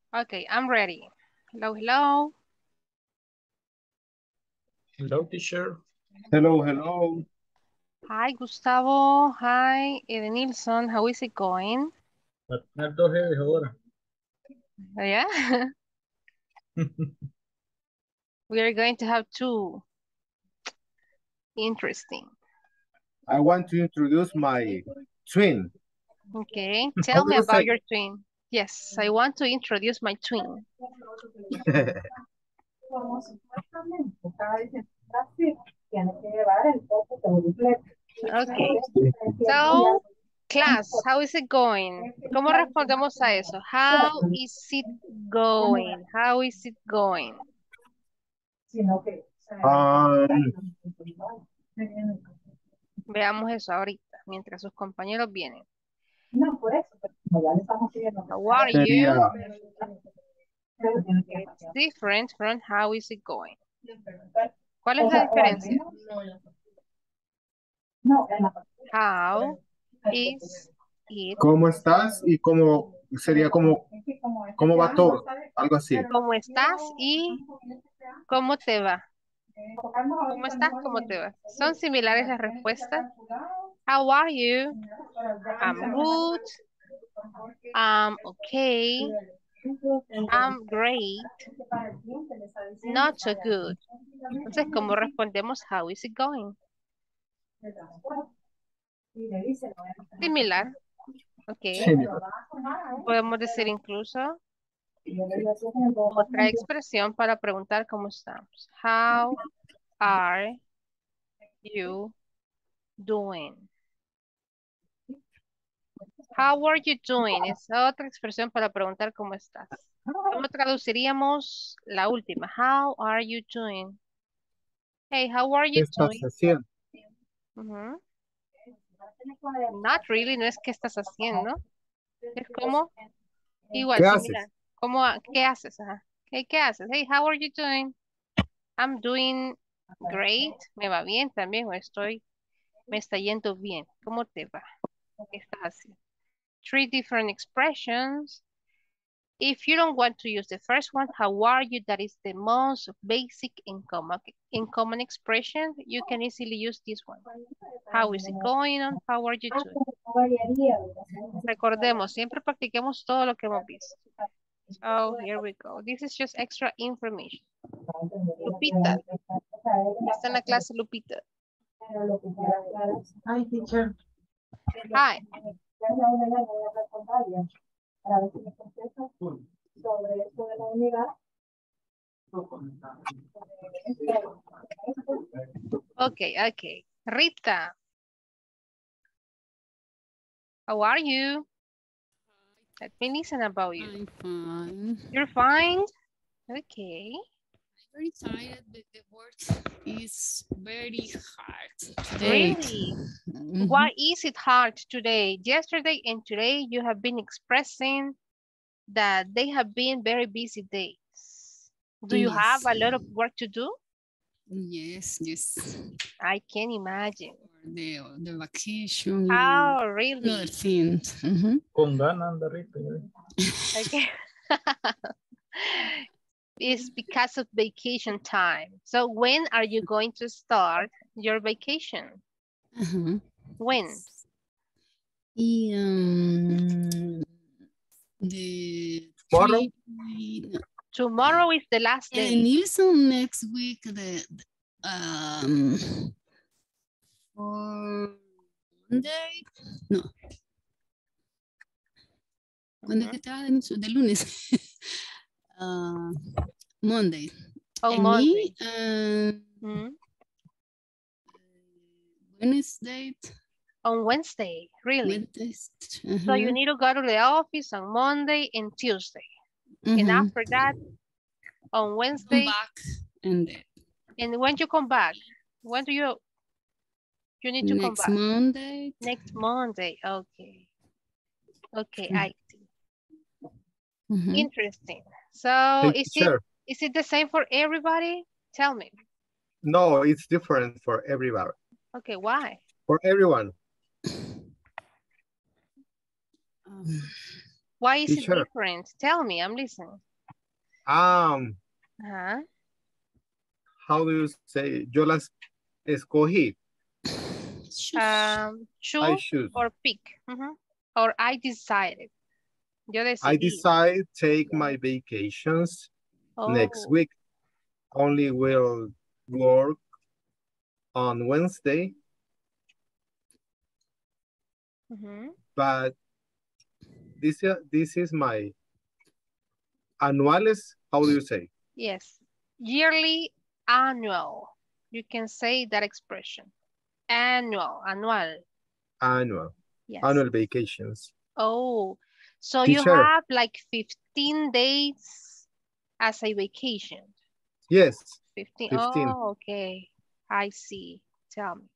Okay, I'm ready. Hello, hello. Hello, teacher. Hello, hello. Hi, Gustavo. Hi, Edenilson. How is it going? Va a tener dos jefes ahora. Yeah, we are going to have two. Interesting. I want to introduce my twin. Okay, How tell do me you about say? your twin. Yes, I want to introduce my twin. Okay, so class, how is it going? ¿Cómo respondemos a eso? How is it going? How is it going? Um, Veamos eso ahorita, mientras sus compañeros vienen. How are you? sería, It's different from how is it going. ¿Cuál es la diferencia? How is it? ¿cómo estás? Y cómo sería cómo va todo, algo así. ¿Cómo estás y cómo te va? ¿Cómo estás? ¿Cómo te va? Son similares las respuestas. How are you? I'm good. I'm okay. I'm great. Not so good. Entonces, ¿cómo respondemos how is it going? Similar. Ok. Sí, Podemos decir incluso otra expresión para preguntar cómo estamos. How are you doing? How are you doing? Es otra expresión para preguntar cómo estás. ¿Cómo traduciríamos la última? How are you doing? Hey, how are ¿qué you estás doing? haciendo? Ujú. Not really, no es qué estás haciendo. Es como igual, ¿Qué similar. haces? ¿Cómo, qué haces? Ajá. Hey, ¿qué haces? Hey, how are you doing? I'm doing great. Me va bien también o me está yendo bien. ¿Cómo te va? ¿Qué estás haciendo? Three different expressions. If you don't want to use the first one, how are you? That is the most basic in common expression. You can easily use this one. How is it going on? How are you doing? Recordemos, siempre practiquemos todo lo que hemos visto. Oh, here we go. This is just extra information. Lupita, está en la clase Lupita. Hi, teacher. Hi. Okay, okay. Rita, how are you? Let me listen about you. I'm fine. You're fine? Okay. Very tired, but the work is very hard today. Really? Mhm. Why is it hard today? Yesterday and today you have been expressing that they have been very busy days. Do you have Yes. a lot of work to do? Yes, yes. I can imagine. For the vacation Oh, and really? other things. Mhm. Con ganas anda Rita. Okay. It's because of vacation time. So when are you going to start your vacation? Uh-huh. When? Y, the Tomorrow? trip, Tomorrow is the last and day. Nilsson next week, for Monday, no, ¿cuándo es que estaba de lunes? Ah, Monday. On And Monday. me, Mhm. Wednesday. On Wednesday, really? Wednesday. So you need to go to the office on Monday and Tuesday. And after that, on Come Wednesday, back and and when you come back, when do you need to come next back? Monday. Next Monday, okay. Okay, I see. Interesting. So Hey, is teacher. it the same for everybody? Tell me. No, it's different for everybody. Okay, why? For everyone. Why is it Teacher. different? Tell me, I'm listening. Uh-huh. How do you say? Yo las escogí. Choose. I Choose choose. or pick. Or I decided. Yo I decidí. decide take my vacations next Oh. week. Only will work on Wednesday, but this is my anuales. How do you say? Yes. Yearly, annual. You can say that expression. Annual. Annual. Yes. Annual vacations. Oh, so Teacher. you have like 15 days as a vacation. Yes. 15. 15. Oh, okay. I see. Tell me.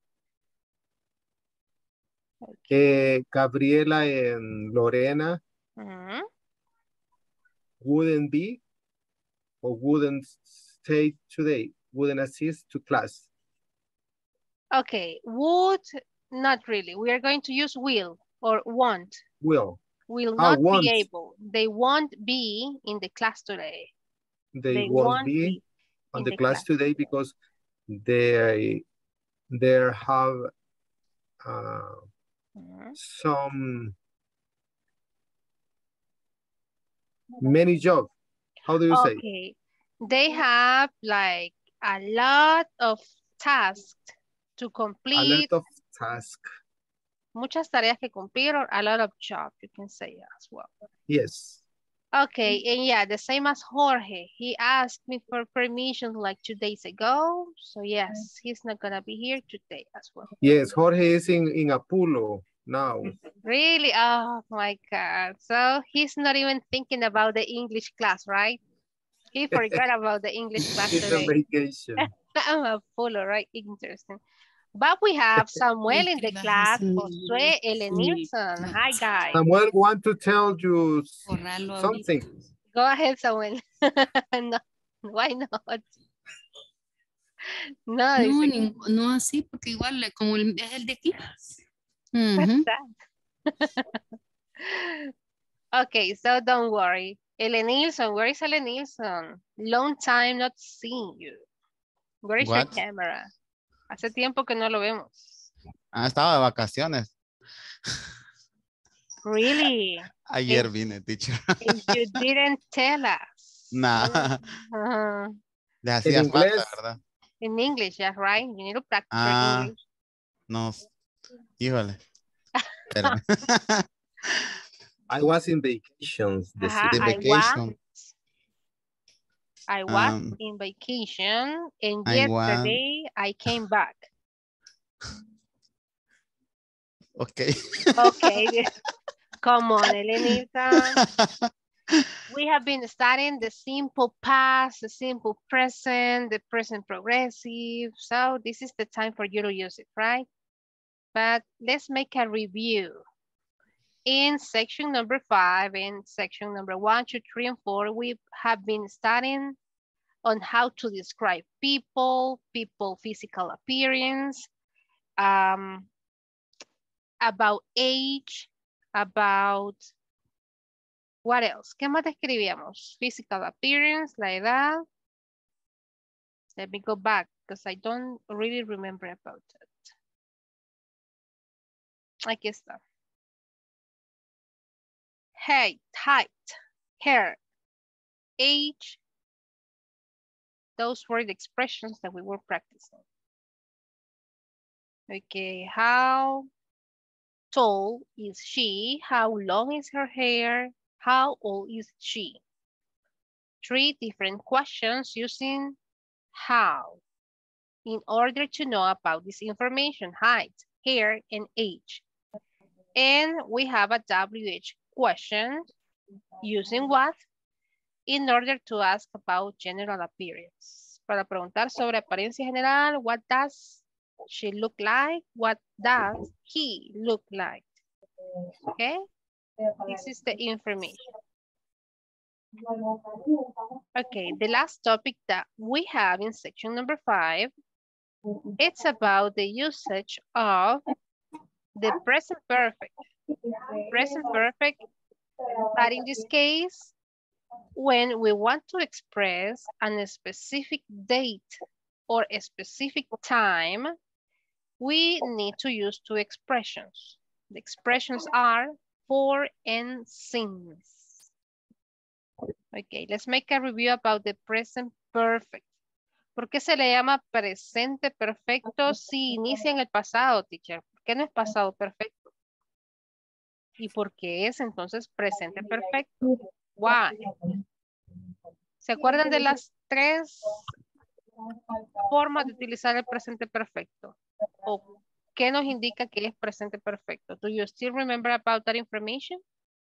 Okay. Gabriela and Lorena wouldn't be or wouldn't stay today, wouldn't assist to class. Okay, would, not really. We are going to use will or won't. Will Not won't. be able. They won't be in the class today. They won't be on the class today because they have some many jobs. How do you say? Okay, they have like a lot of tasks to complete. A lot of tasks. Muchas tareas que cumplir or a lot of jobs, you can say as well. Yes. Okay, and yeah, the same as Jorge. He asked me for permission like 2 days ago. So yes, he's not gonna be here today as well. Yes, Jorge is in Apulo now. Really? Oh my God. So he's not even thinking about the English class, right? He forgot about the English class He's today. on vacation. I'm Apulo, right? Interesting. But we have Samuel in the class, Josue Elenilson. Hi, guys. Samuel want to tell you something. Go ahead, Samuel. No, why not? No, No así, porque igual como es el de clase. Okay, so don't worry. Elenilson, where is Elenilson? Long time not seeing you. Where is your camera? Hace tiempo que no lo vemos. Estaba de vacaciones. Really? Ayer vine, teacher. You didn't tell us. Nah. Le hacía falta, ¿verdad? In English, yeah, right? You need to practice your English. No, híjole. Pero... I was in vacations. I was in vacation and yesterday I came back. Okay. Okay. Come on, Elenita. We have been studying the simple past, the simple present, the present progressive. So this is the time for you to use it, right? But let's make a review. In section number 5 and section number 1, 2, 3, and 4, we have been studying on how to describe people physical appearance, about age, about what else? ¿Qué más describíamos? Physical appearance, la edad. Let me go back because I don't really remember about it. Aquí está. Height, hair, age. Those were the expressions that we were practicing. Okay, how tall is she? How long is her hair? How old is she? 3 different questions using how in order to know about this information, height, hair, and age. And we have a WH question using what? In order to ask about general appearance. Para preguntar sobre apariencia general, what does she look like? What does he look like? Okay, this is the information. Okay, the last topic that we have in section number 5, it's about the usage of the present perfect. Present perfect But in this case, when we want to express a specific date or a specific time, we need to use two expressions. The expressions are for and since. Okay, let's make a review about the present perfect. ¿Por qué se le llama presente perfecto si inicia en el pasado, teacher? ¿Por qué no es pasado perfecto? ¿Y por qué es entonces presente perfecto? Why? ¿Se acuerdan de las 3 formas de utilizar el presente perfecto? ¿O qué nos indica que es presente perfecto? Do you still remember about that information?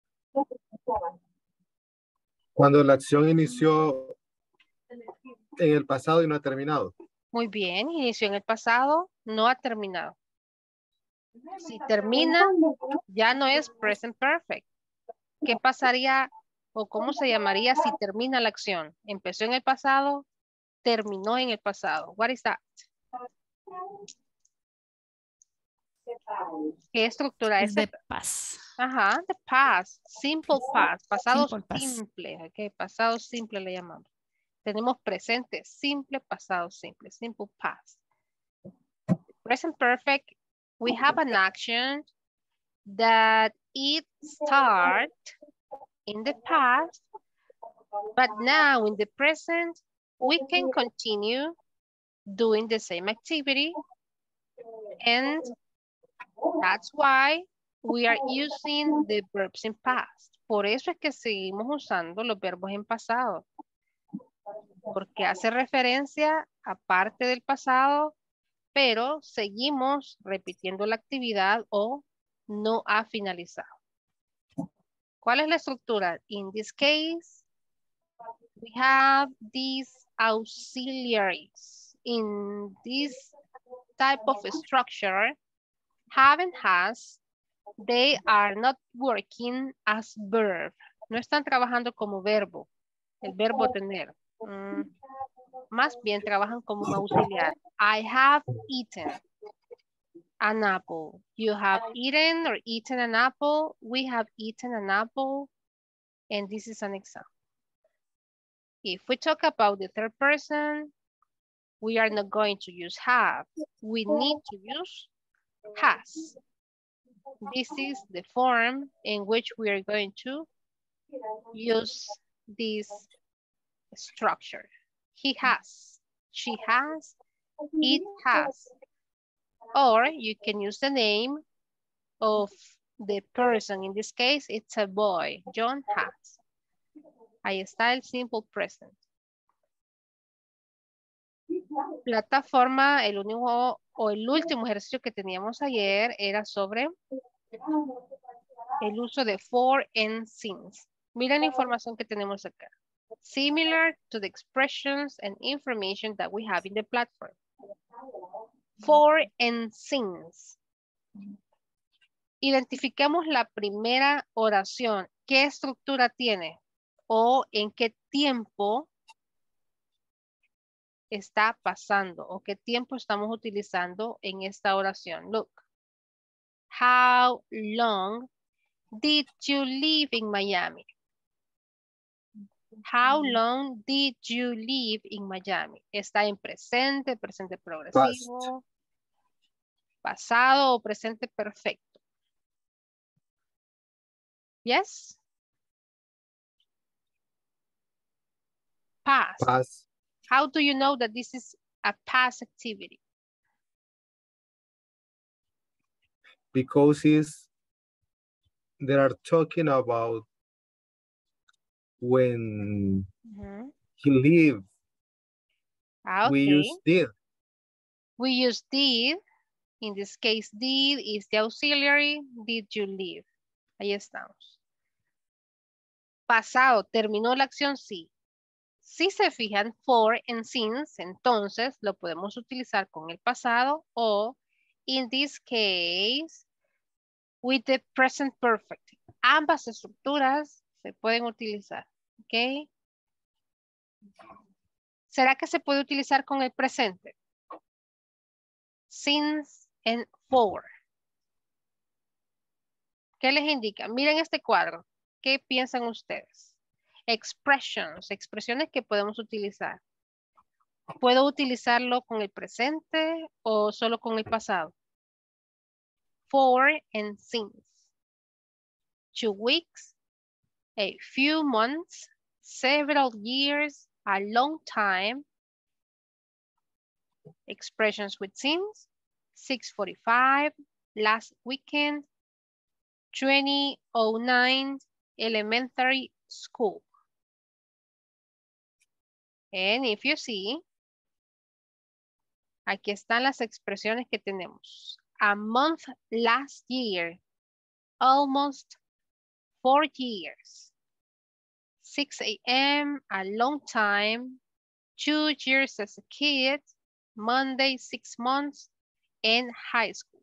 Cuando la acción inició en el pasado y no ha terminado. Muy bien, inició en el pasado, no ha terminado. Si termina, ya no es present perfect. ¿Qué pasaría o cómo se llamaría si termina la acción? Empezó en el pasado, terminó en el pasado. What is that? ¿Qué estructura es? Es de paz. Ajá, the past, simple past, pasado Simple past. simple, ok, pasado simple le llamamos. Tenemos presente simple, pasado simple, simple past. Present perfect, we have an action that it start in the past, but now in the present, we can continue doing the same activity, and that's why we are using the verbs in past. Por eso es que seguimos usando los verbos en pasado. Porque hace referencia a parte del pasado, pero seguimos repitiendo la actividad o no ha finalizado. ¿Cuál es la estructura? In this case, we have these auxiliaries. In this type of structure, have and has, they are not working as verb. No están trabajando como verbo, el verbo tener. Más bien trabajan como un auxiliar. I have eaten an apple. You have eaten or eaten an apple. We have eaten an apple. And this is an example. If we talk about the third person, we are not going to use have. We need to use has. This is the form in which we are going to use this structure. He has, she has, it has. Or you can use the name of the person. In this case, it's a boy. John has. Ahí está el simple present. Plataforma, el único o el último ejercicio que teníamos ayer era sobre el uso de for and since. Miren la información que tenemos acá. Similar to the expressions and information that we have in the platform. For and since. Identifiquemos la primera oración. ¿Qué estructura tiene? ¿O en qué tiempo está pasando? ¿O qué tiempo estamos utilizando en esta oración? Look. How long did you live in Miami? How long did you live in Miami? Está en presente, presente progresivo, pasado o presente perfecto. Yes? Past. Past. How do you know that this is a past activity? Because they are talking about when he lived. Okay. We use did. We use did. In this case, did is the auxiliary. Did you live? Ahí estamos. Pasado, terminó la acción, sí. Si se fijan, for and since, entonces lo podemos utilizar con el pasado o, in this case, with the present perfect. Ambas estructuras se pueden utilizar, ¿ok? ¿Será que se puede utilizar con el presente? Since and for. ¿Qué les indica? Miren este cuadro. ¿Qué piensan ustedes? Expressions, expresiones que podemos utilizar. ¿Puedo utilizarlo con el presente o solo con el pasado? For and since. 2 weeks, a few months, several years, a long time. Expressions with since. 6:45, last weekend, 2009, elementary school. And if you see, aquí están las expresiones que tenemos. A month last year, almost 4 years. 6 a.m., a long time, 2 years as a kid, Monday, 6 months, and high school.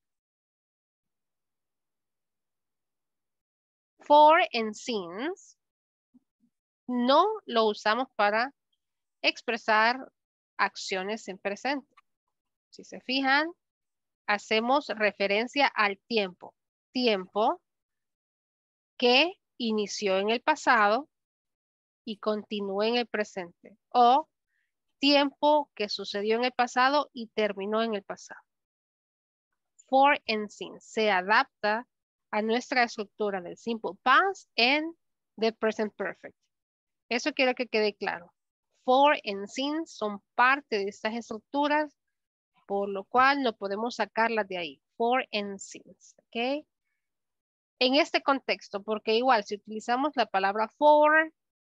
For and since no lo usamos para expresar acciones en presente. Si se fijan, hacemos referencia al tiempo. Tiempo que inició en el pasado y continúa en el presente. O tiempo que sucedió en el pasado y terminó en el pasado. For and since se adapta a nuestra estructura del simple past and the present perfect. Eso quiero que quede claro. For and since son parte de estas estructuras, por lo cual no podemos sacarlas de ahí. For and since, ¿ok? En este contexto, porque igual si utilizamos la palabra for,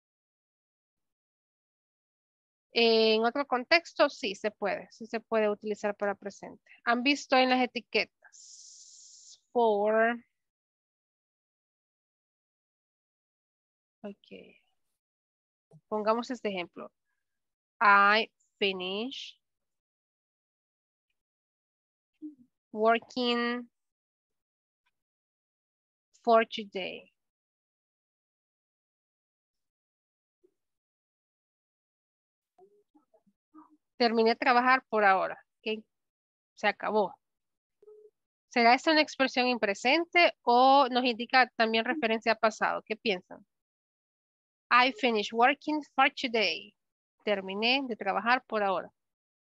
en otro contexto sí se puede utilizar para presente. ¿Han visto en las etiquetas? For. Ok. Pongamos este ejemplo. I finish working for today. Terminé de trabajar por ahora. ¿Ok? Se acabó. ¿Será esta una expresión en presente o nos indica también referencia a pasado? ¿Qué piensan? I finished working for today. Terminé de trabajar por ahora.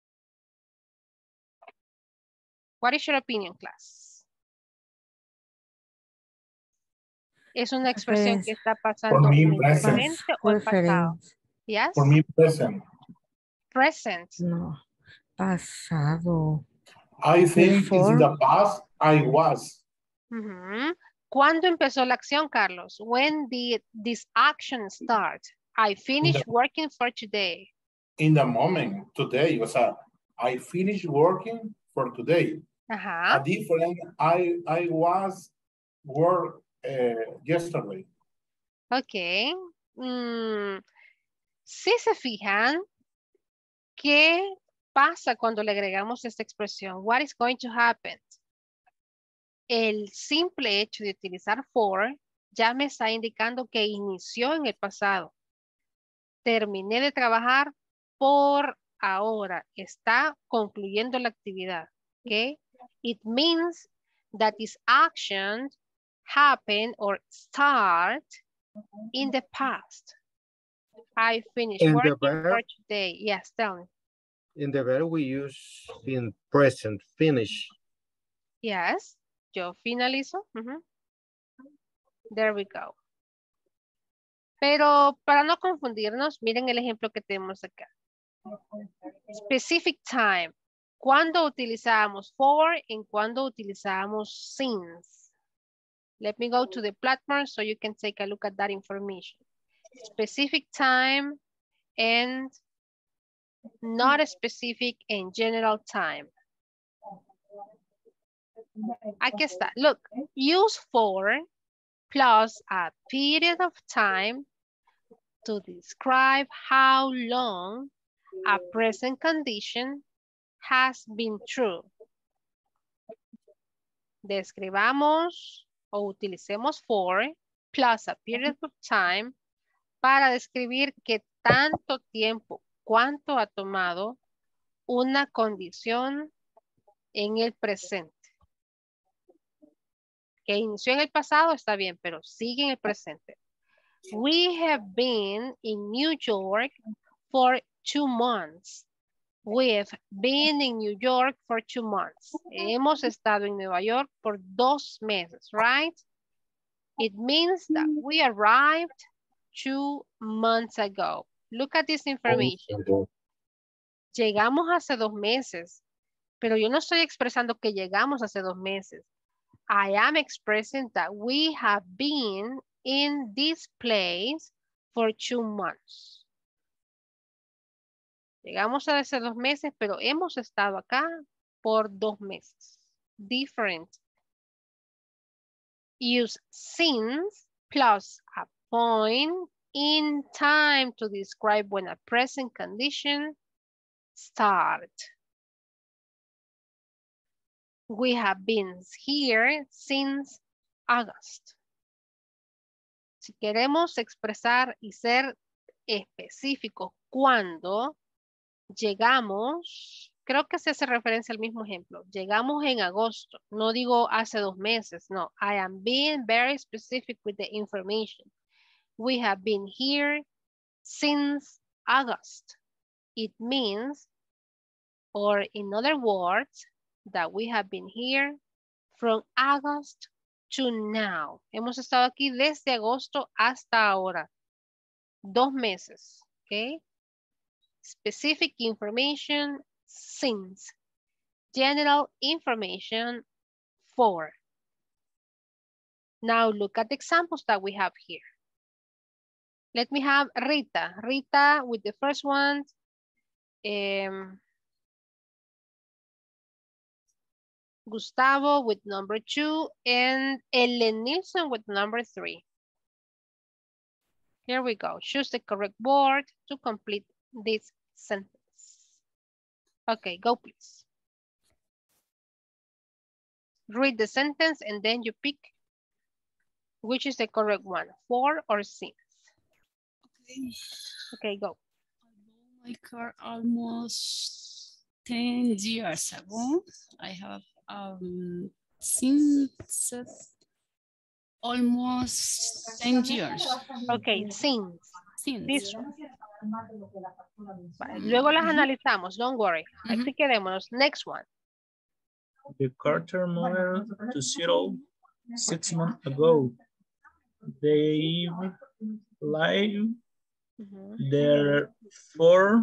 What is your opinion, class? ¿Es una expresión que está pasando en el presente o el pasado? Yes? For me, present. Present. No, pasado. I think it's in the past, I was. Ujú. ¿Cuándo empezó la acción, Carlos? When did this action start? I finished working for today. In the moment, today. O sea, I finished working for today. Ajá. A different, I was work yesterday. Ok. Si se fijan, ¿qué pasa cuando le agregamos esta expresión? What is going to happen? El simple hecho de utilizar for ya me está indicando que inició en el pasado. Terminé de trabajar por ahora. Está concluyendo la actividad. ¿Ok? It means that this action happened or start in the past. I finished working for today. Yes, tell me. In the verb we use in present, finish. Yes, yo finalizo. There we go. Pero para no confundirnos, miren el ejemplo que tenemos acá. Specific time. ¿Cuándo utilizamos for y cuándo utilizamos since? Let me go to the platform so you can take a look at that information. Specific time and not specific and general time. Aquí está. Look, use for plus a period of time to describe how long a present condition has been true. Describamos o utilicemos for plus a period of time para describir qué tanto tiempo, cuánto ha tomado una condición en el presente. que inició en el pasado está bien, pero sigue en el presente. We have been in New York for 2 months. We've been in New York for 2 months. Hemos estado en Nueva York por 2 meses, right? It means that we arrived 2 months ago. Look at this information. Llegamos hace 2 meses, pero yo no estoy expresando que llegamos hace 2 meses. I am expressing that we have been in this place for 2 months. Llegamos hace 2 meses, pero hemos estado acá por 2 meses. Different. Use since plus a point in time to describe when a present condition start. We have been here since August. Si queremos expresar y ser específicos cuando llegamos, creo que se hace referencia al mismo ejemplo. Llegamos en agosto. No digo hace 2 meses. No, I am being very specific with the information. We have been here since August. It means, or in other words, that we have been here from August to now. Hemos estado aquí desde agosto hasta ahora. 2 meses, ¿ok? Specific information, since. General information, for. Now look at the examples that we have here. Let me have Rita. Rita with the first one. Gustavo with number 2 and Ellen Nilsson with number 3. Here we go. Choose the correct word to complete this sentence. Okay, go please. Read the sentence and then you pick which is the correct one, for or since. Okay. Okay, go. I bought my car almost 10 years ago. I have since almost 10 years. Okay, since. Since. This one. Vale, luego las analizamos, don't worry. Aquí quedémonos. Next one. The Carter model to zero 6 months ago. They live there for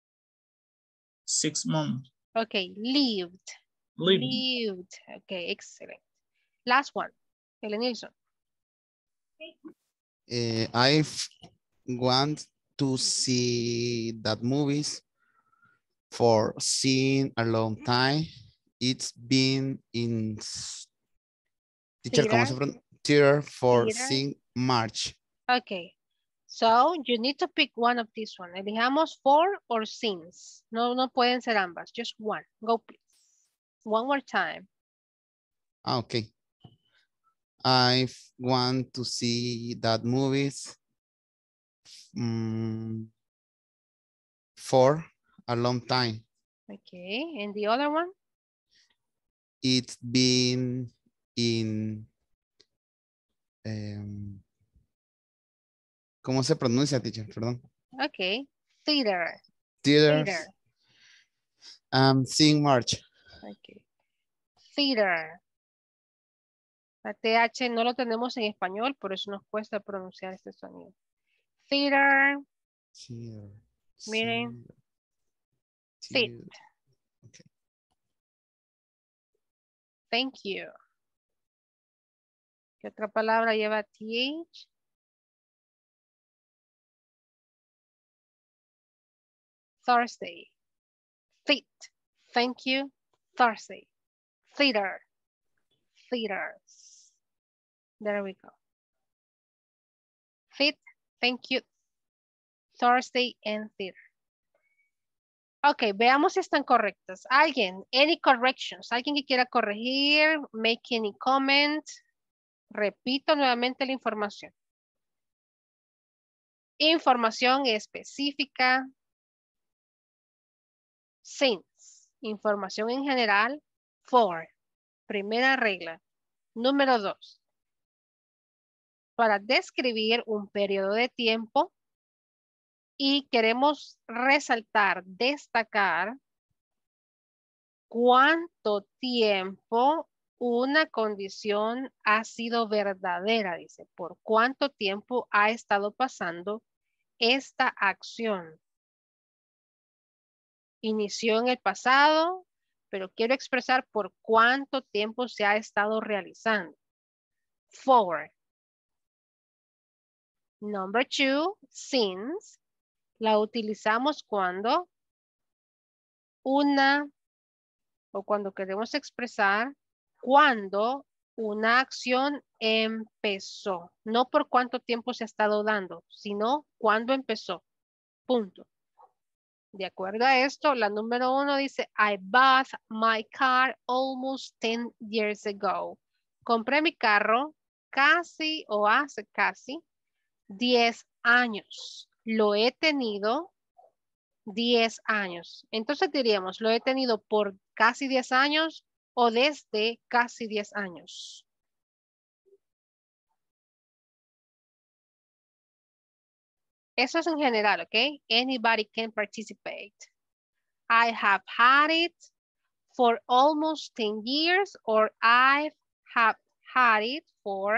6 months. Okay, lived. Lived. Okay, excellent. Last one. Ellen Nilsson. I want to see that movies for seeing a long time. It's been in teacher, ¿cómo se pronuncia? Theater for since March. Okay, so you need to pick one of these one. Elijamos for or since. No, no pueden ser ambas, just one. Go please. One more time. Okay. I want to see that movies for a long time. Okay, and the other one? It's been in ¿cómo se pronuncia, teacher? Perdón. Okay, theater. Theaters. Since March. Okay. Theater. La TH no lo tenemos en español, por eso nos cuesta pronunciar este sonido. Theater. Miren. Fit. Okay. Thank you. ¿Qué otra palabra lleva TH? Thursday. Fit. Thank you. Thursday. Theater. Theaters. There we go. Fit. Thank you. Thursday and theater. Ok, veamos si están correctas. ¿Alguien? Any corrections? ¿Alguien que quiera corregir? Make any comment? Repito nuevamente la información. Información específica. Since. Información en general. For. Primera regla. Número 2. Para describir un periodo de tiempo y queremos resaltar, destacar cuánto tiempo una condición ha sido verdadera, dice, por cuánto tiempo ha estado pasando esta acción. Inició en el pasado, pero quiero expresar por cuánto tiempo se ha estado realizando. For. Number 2, since. La utilizamos cuando cuando queremos expresar cuando una acción empezó. No por cuánto tiempo se ha estado dando, sino cuándo empezó. Punto. De acuerdo a esto, la número 1 dice, I bought my car almost 10 years ago. Compré mi carro casi o hace casi 10 años. Lo he tenido 10 años. Entonces diríamos, lo he tenido por casi 10 años o desde casi 10 años. Eso es en general, ¿ok? Anybody can participate. I have had it for almost 10 years or I have had it for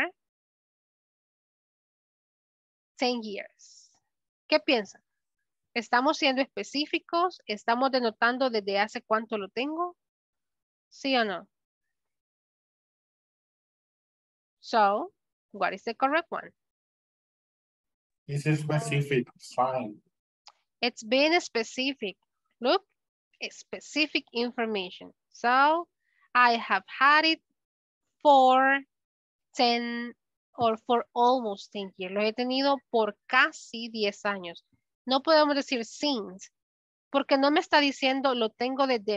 10 years. ¿Qué piensan? ¿Estamos siendo específicos? ¿Estamos denotando desde hace cuánto lo tengo? ¿Sí o no? So, what is the correct one? This is specific, fine. It's being specific. Look, specific information. So, I have had it for 10 or for almost 10 years. Lo he tenido por casi 10 años. No podemos decir since, porque no me está diciendo lo tengo desde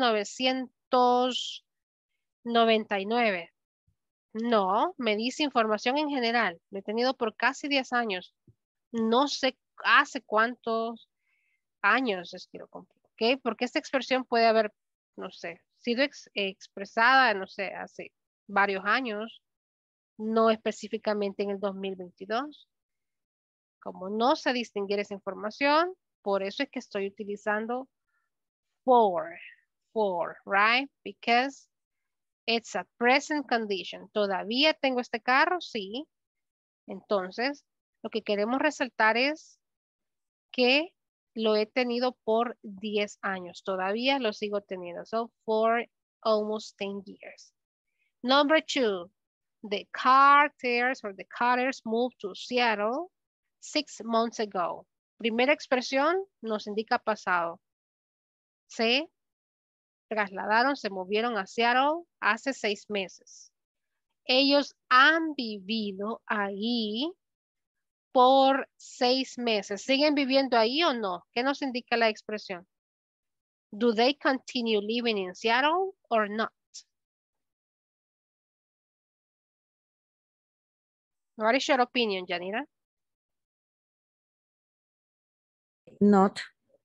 1999. No, me dice información en general. Lo he tenido por casi 10 años. No sé hace cuántos años es que lo compré, ¿ok? Porque esta expresión puede haber, no sé, sido expresada, no sé, hace varios años, no específicamente en el 2022. Como no sé distinguir esa información, por eso es que estoy utilizando for, right? Because it's a present condition. ¿Todavía tengo este carro? Sí. Entonces, lo que queremos resaltar es que lo he tenido por 10 años. Todavía lo sigo teniendo. So, for almost 10 years. Number 2, the Carters moved to Seattle 6 months ago. Primera expresión nos indica pasado. Se trasladaron, se movieron a Seattle hace 6 meses. Ellos han vivido ahí por 6 meses. ¿Siguen viviendo ahí o no? ¿Qué nos indica la expresión? Do they continue living in Seattle or not? What is your opinion, Yanira? Not.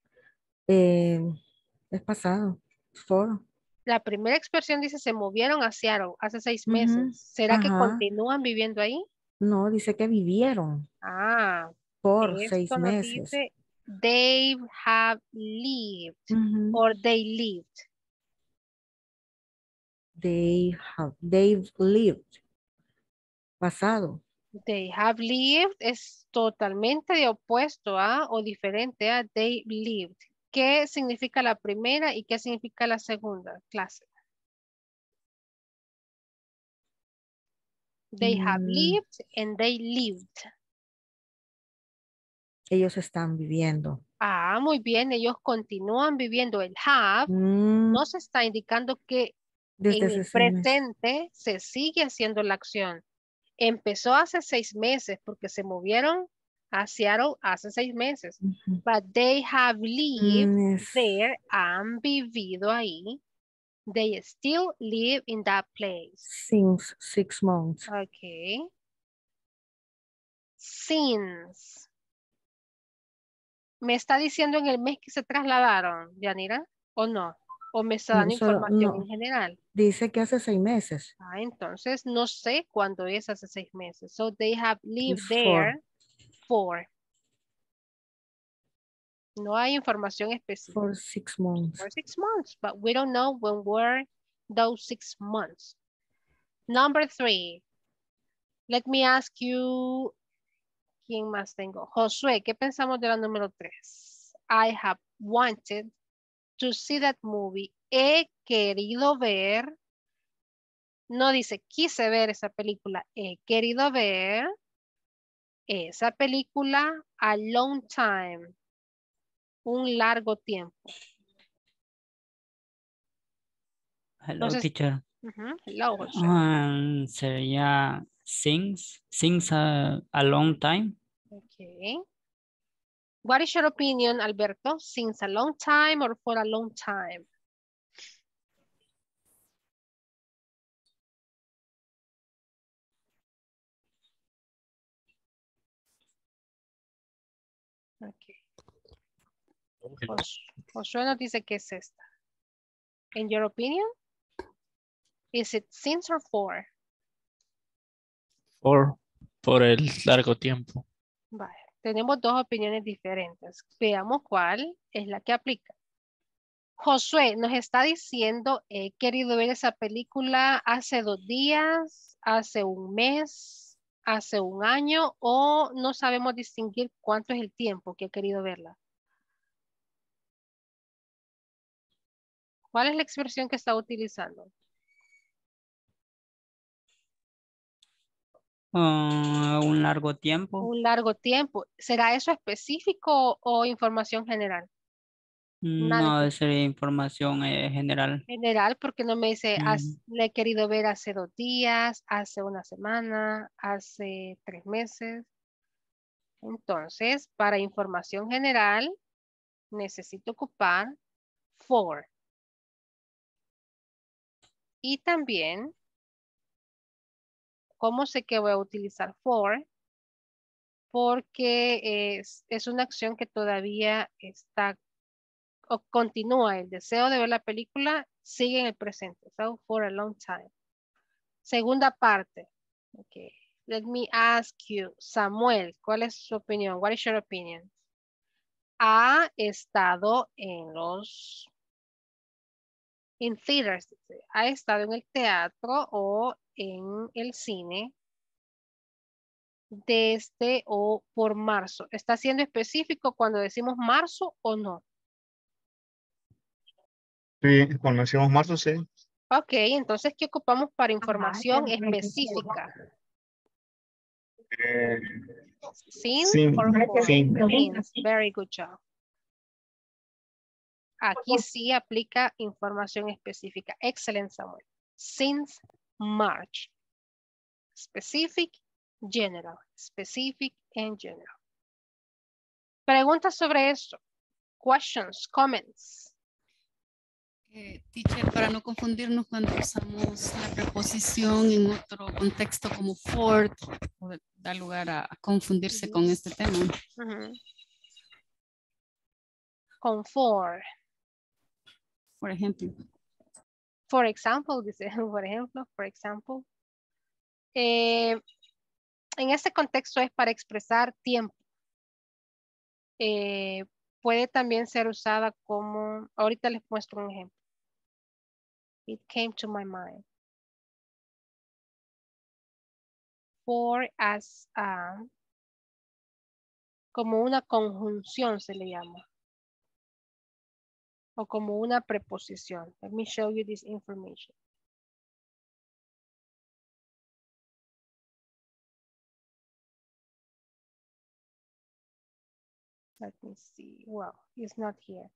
Es pasado. For. La primera expresión dice se movieron a Seattle hace 6 meses. ¿Será que Ajá. continúan viviendo ahí? No, dice que vivieron Ah, por 6 esto nos meses. dice they have lived or they lived. They've lived. Pasado. They have lived es totalmente de opuesto a o diferente a they lived. ¿Qué significa la primera y qué significa la segunda clase? They have lived and they lived. Ellos están viviendo. Ah, muy bien, ellos continúan viviendo. El have nos está indicando que Desde en el hace 6 meses. presente se sigue haciendo la acción. Empezó hace 6 meses porque se movieron a Seattle hace 6 meses. But they have lived there, han vivido ahí. They still live in that place. Since 6 months. Okay. Since. ¿Me está diciendo en el mes que se trasladaron, Yanira? ¿O no? ¿O me está dando información en no. general? Dice que hace 6 meses. Ah, entonces no sé cuándo es hace 6 meses. So they have lived It's there for. No hay información específica. For 6 months. For 6 months, but we don't know when were those 6 months. Number 3. Let me ask you, ¿quién más tengo? Josué, ¿qué pensamos de la número 3? I have wanted to see that movie. He querido ver. No dice quise ver esa película. He querido ver esa película a long time. Un largo tiempo. Hello, Entonces, teacher. hello, Josué. Sería since a long time. Okay. What is your opinion, Alberto? Since a long time or for a long time? Okay. Josué nos dice que es esta. In your opinion? Is it since or for? Por el largo tiempo. Vale. Tenemos dos opiniones diferentes. Veamos cuál es la que aplica. Josué nos está diciendo, he querido ver esa película hace 2 días, hace un mes, hace un año, o no sabemos distinguir cuánto es el tiempo que he querido verla. ¿Cuál es la expresión que está utilizando? Un largo tiempo. Un largo tiempo. ¿Será eso específico o información general? Nada No, sería información general. general, porque no me dice, Ujú. le he querido ver hace 2 días, hace una semana, hace 3 meses. Entonces, para información general, necesito ocupar for. Y también, ¿cómo sé que voy a utilizar for? Porque es una acción que todavía está o continúa. El deseo de ver la película sigue en el presente. So, for a long time. Segunda parte. Okay. Let me ask you, Samuel, ¿cuál es su opinión? What is your opinion? Ha estado en los theaters, ha estado en el teatro o en el cine desde o por marzo. ¿Está siendo específico cuando decimos marzo o no? Sí, cuando decimos marzo, sí. Ok, entonces, ¿qué ocupamos para información específica? Since Sí, or for? sí. Since. Very good job. Aquí sí aplica información específica. Excellent, Samuel. Since March. Specific, general. Specific and general. Preguntas sobre esto. Questions, comments. Teacher, para no confundirnos cuando usamos la preposición en otro contexto como for, da lugar a confundirse con este tema. Con for. Por ejemplo. For example, dice, por ejemplo, for example. En este contexto es para expresar tiempo. Puede también ser usada como, ahorita les muestro un ejemplo. It came to my mind. For as como una conjunción se le llama. O como una preposición. Let me show you this information. Let me see. Well, it's not here.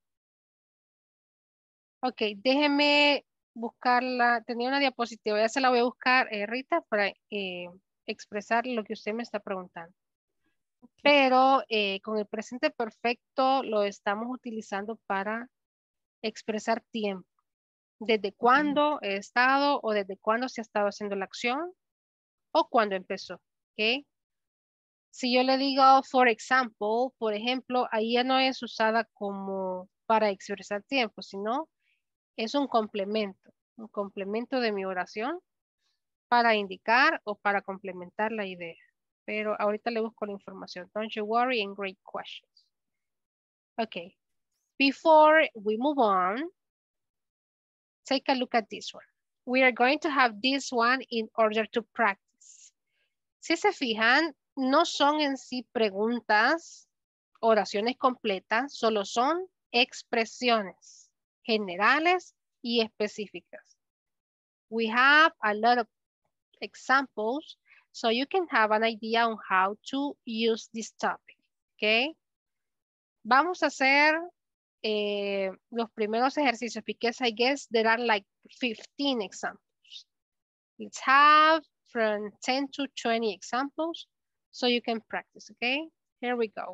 Ok, déjeme buscarla. Tenía una diapositiva, ya se la voy a buscar, Rita, para expresar lo que usted me está preguntando. Pero con el presente perfecto lo estamos utilizando para expresar tiempo. ¿Desde cuándo he estado o desde cuándo se ha estado haciendo la acción o cuándo empezó? ¿Ok? Si yo le digo, for example, por ejemplo, ahí ya no es usada como para expresar tiempo, sino Es un complemento de mi oración para indicar o para complementar la idea. Pero ahorita le busco la información. Don't you worry, and great questions. Okay. Before we move on, take a look at this one. We are going to have this one in order to practice. Si se fijan, no son en sí preguntas, oraciones completas, solo son expresiones generales y específicas. We have a lot of examples, so you can have an idea on how to use this topic, okay? Vamos a hacer los primeros ejercicios because I guess there are like 15 examples. Let's have from 10 to 20 examples so you can practice, okay? Here we go.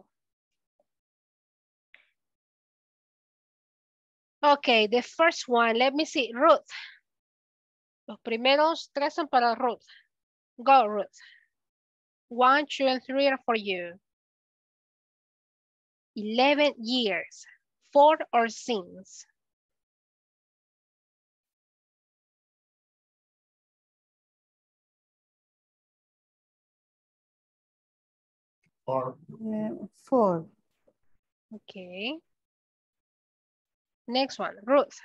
Okay, the first one, let me see, Ruth. Los primeros 3 son para Ruth. Go, Ruth. 1, 2, and 3 are for you. 11 years, 4 or since. Or 4. Okay. Next one, Ruth.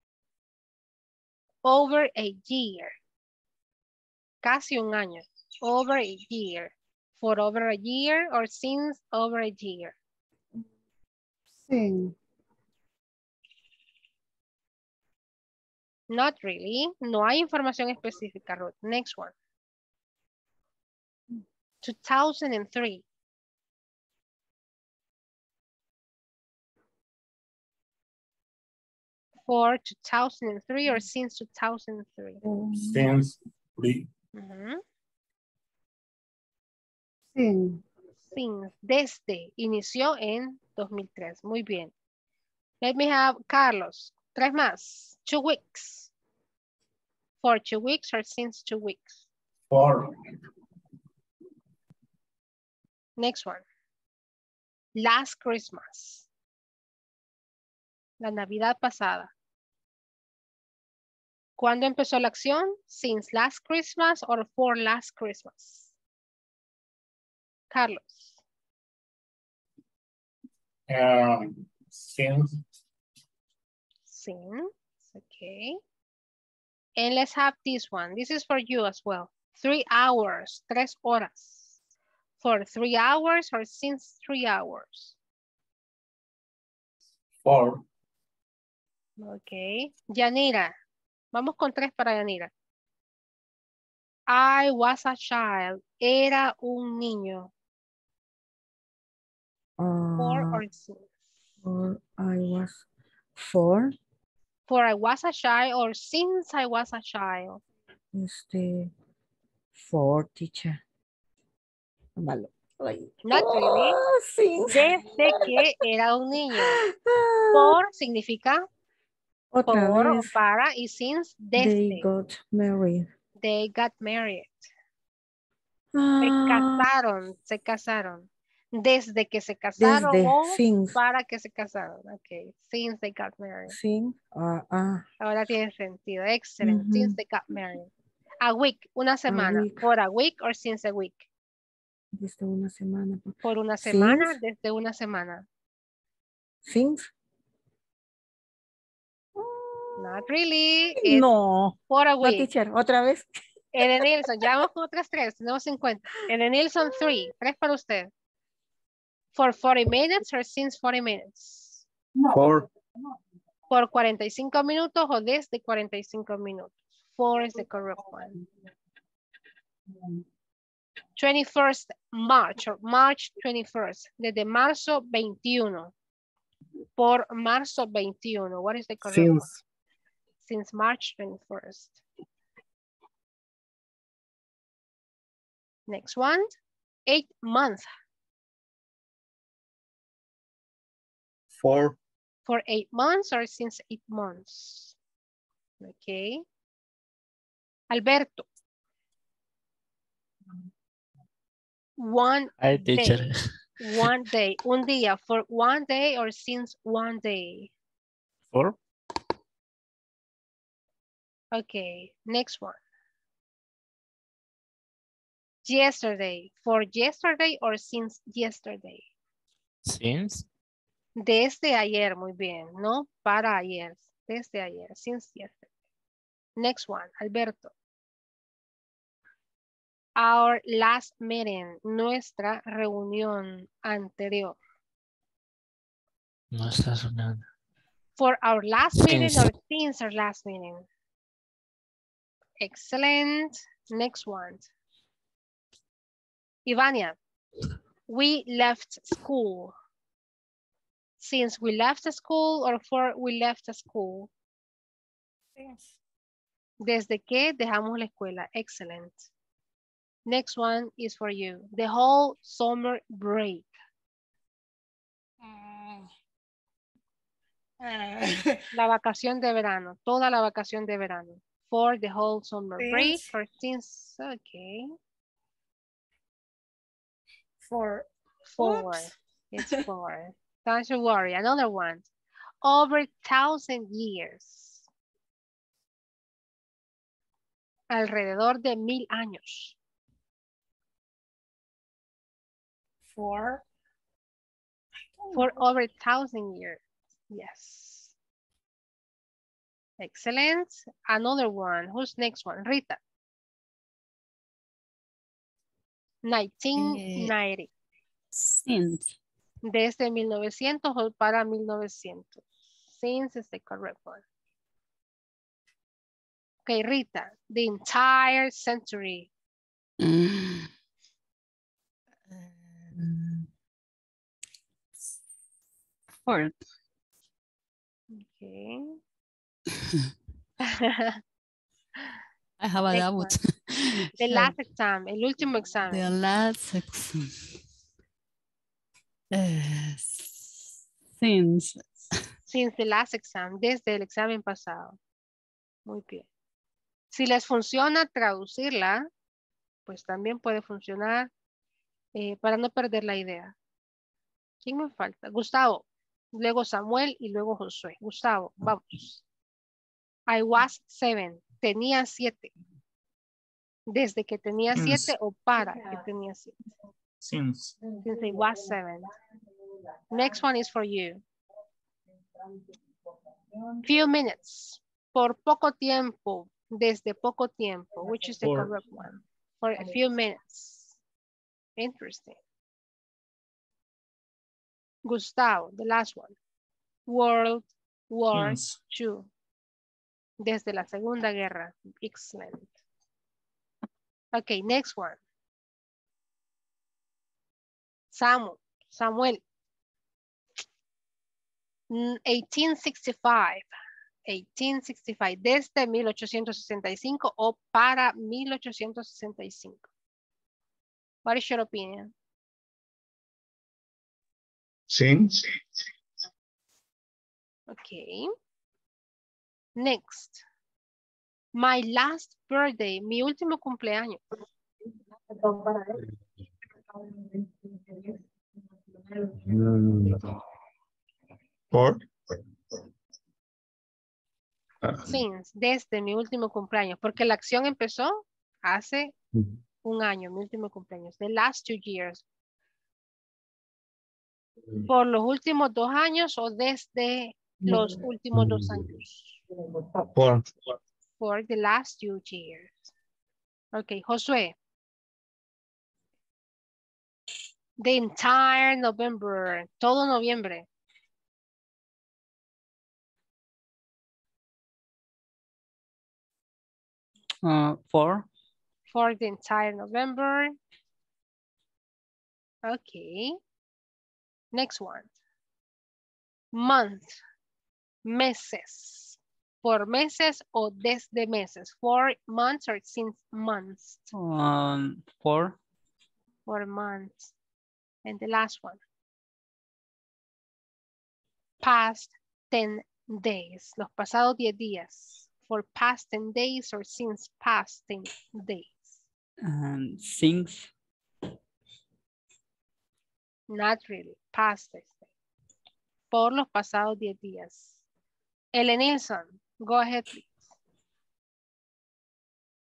Over a year. Casi un año. Over a year. For over a year or since over a year. Sí. Not really. No hay información específica, Ruth. Next one. 2003. For 2003 or since 2003. since three. Sí. Since, desde, inició en 2003. Muy bien. Let me have Carlos. 3 más. 2 weeks. For 2 weeks or since 2 weeks. 4. Next one. Last Christmas. La Navidad pasada. ¿Cuándo empezó la acción? Since last Christmas or for last Christmas. Carlos. Since. Since. Okay. And let's have this one. This is for you as well. 3 hours. 3 horas. For 3 hours or since 3 hours. 4. Okay. Yanira. Vamos con 3 para Yanira. I was a child. Era un niño. For or since. Or I was 4. For I was a child or since I was a child. 4, teacher. Malo. Not really. Sí. Desde que era un niño. For significa Otra por o vez. para y since desde. They got married. They got married. Ah, Se casaron. Desde que se casaron o since. para que se casaron. Okay. Since they got married. Since. Ahora tiene sentido. Excellent. Since they got married. A week, una semana. week. For a week or since a week. Desde una semana. Por una semana, Since. desde una semana. Since. Not really. It's No. for a No, week. teacher. Otra vez. Eden Nilsson, ya vamos con otras 3. Tenemos 50. Eden Nilsson, 3. 3 para usted. For 40 minutes or since 40 minutes. 4. Por 45 minutos o desde 45 minutos. 4 is the correct one. 21st March or March 21st. Desde marzo 21. Por marzo 21. What is the correct one? Since March 21st. Next one. 8 months. 4. For 8 months or since 8 months. Okay. Alberto. 1 Hi, day. teacher. 1 day. Un día. For 1 day or since 1 day. 4. Okay, next one. Yesterday, for yesterday or since yesterday. Since. Desde ayer, muy bien, no para ayer, desde ayer, since yesterday. Next one, Alberto. Our last meeting, nuestra reunión anterior. No está sonando. For our last meeting Since. or since our last meeting. Excellent. Next one. Ivania, we left school. Since we left school or for we left school. Desde que dejamos la escuela. Excellent. Next one is for you. The whole summer break. La vacación de verano. Toda la vacación de verano. For the whole summer break or since. Okay. For. Four. It's four. Don't you worry. Another one. Over 1,000 years. Alrededor de 1000 años. For over 1,000 years. Yes. Excellent. Another one. Who's next one? Rita. 1990. Since. Desde 1900 o para 1900. Since is the correct one. Okay, Rita. The entire century. Fourth. Okay. I have a Next doubt. one. The last exam, el último examen. The last exam. Since the last exam, desde el examen pasado. Muy bien. Si les funciona traducirla, pues también puede funcionar para no perder la idea. ¿Quién me falta? Gustavo. Luego Samuel y luego Josué. Gustavo, vamos. I was 7. Tenía 7. Desde que tenía 7 o para que tenía 7. Since. Since I was 7. Next one is for you. Few minutes. Por poco tiempo. Desde poco tiempo. Which is the correct one? For a few minutes. Interesting. Gustavo, the last one. World War II. Desde la Segunda Guerra. Excellent. Okay, next one. Samuel. 1865. 1865. Desde 1865 o para 1865. What is your opinion? Since. Okay. Next. My last birthday. Mi último cumpleaños. For. Since, desde mi último cumpleaños, porque la acción empezó hace un año, mi último cumpleaños, the last 2 years. Por los últimos 2 años o desde los últimos 2 años. For the last 2 years. Ok, Josué. The entire November, todo noviembre. For the entire November. Okay. Next one. Month. Meses. Por meses o desde meses. For months or since months. for months. And the last one. Past 10 days. Los pasados 10 días. For past 10 days or since past 10 days. Since. Not really. Past 10 days. Por los pasados 10 días. Ellen Nilsson, go ahead, please.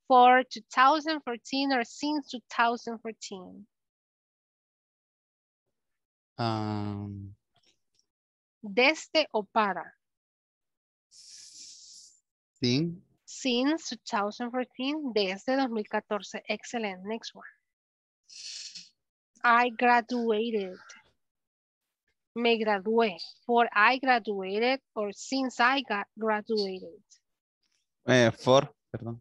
For 2014 or since 2014? Desde o para. Sin. Since 2014, desde 2014. Excellent. Next one. I graduated. Me gradué. For I graduated or since I got graduated. For, perdón.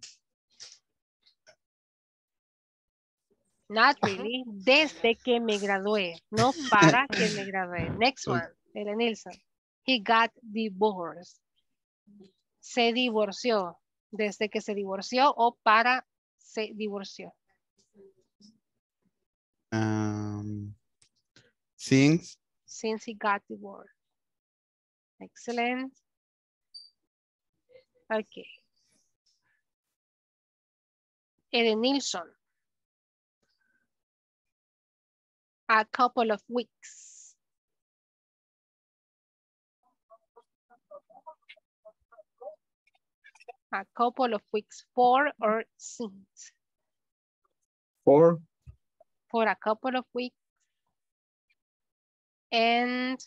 Not really. Desde que me gradué. No para que me gradué. Next one. Ellen Nilsson. He got divorced. Se divorció. Desde que se divorció o para se divorció. Since. Since he got divorced. Excellent. Okay. Eden Nilsson. A couple of weeks. A couple of weeks. For or since. For. For a couple of weeks. And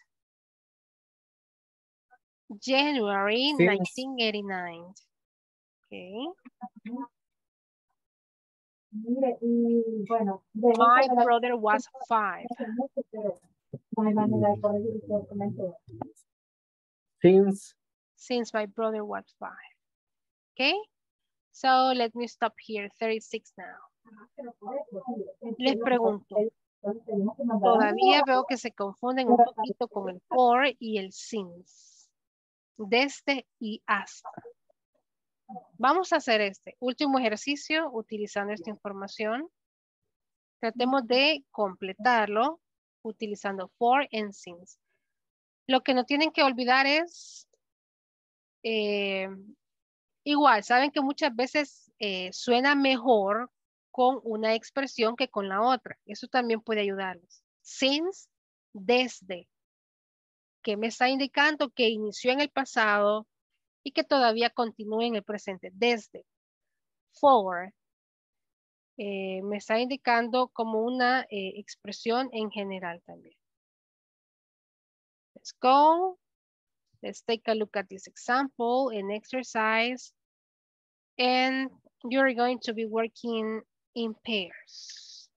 January Since. 1989. Okay. My brother was 5. Since my brother was 5. Okay. So let me stop here. 36 now. Les pregunto. Todavía veo que se confunden un poquito con el for y el since. Desde y hasta. Vamos a hacer este último ejercicio utilizando esta información. Tratemos de completarlo utilizando for and since. Lo que no tienen que olvidar es, igual, saben que muchas veces suena mejor con una expresión que con la otra. Eso también puede ayudarles. Since, desde, que me está indicando que inició en el pasado y que todavía continúa en el presente. Desde. For, me está indicando como una expresión en general también. Let's go. Let's take a look at this example and exercise. And you're going to be working in pairs.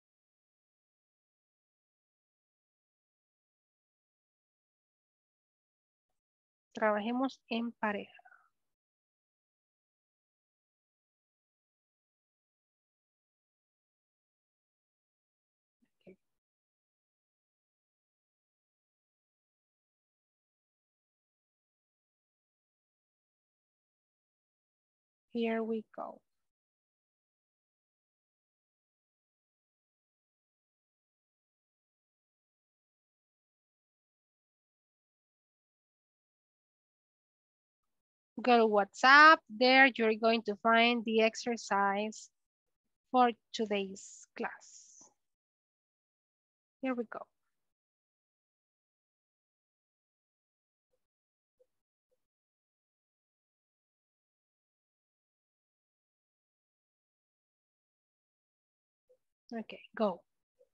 Trabajemos en pareja. Okay. Here we go. Go to WhatsApp. There you're going to find the exercise for today's class. Here we go. Okay, go.